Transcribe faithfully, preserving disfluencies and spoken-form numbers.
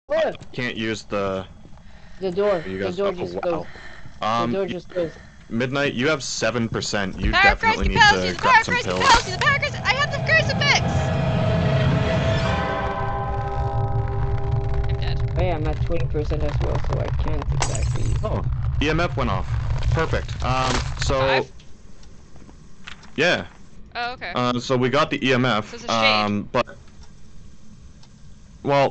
What? Can't use the. The door. You The guys, door oh, just wow. goes. Um, The door just goes. Midnight, you have seven percent. You Power of Christ definitely need compels to you! The gut power of some Christ pills. compels you! The power of Christ! I have the crucifix! I'm dead. Oh yeah, I'm at twenty percent as well, so I can't exactly. Oh, E M F went off. Perfect. Um, so. Five? Yeah. Oh, okay. Uh, so we got the E M F. So it's a shade. Um, but. Well,